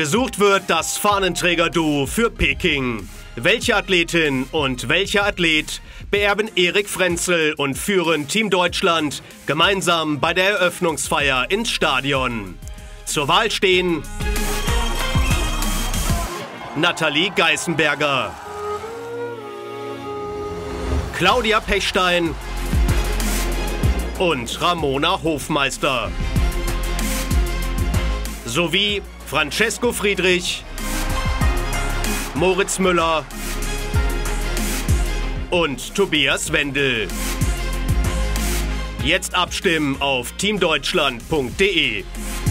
Gesucht wird das Fahnenträger-Duo für Peking. Welche Athletin und welcher Athlet beerben Erik Frenzel und führen Team Deutschland gemeinsam bei der Eröffnungsfeier ins Stadion? Zur Wahl stehen Nathalie Geißenberger, Claudia Pechstein und Ramona Hofmeister sowie Francesco Friedrich, Moritz Müller und Tobias Wendel. Jetzt abstimmen auf teamdeutschland.de.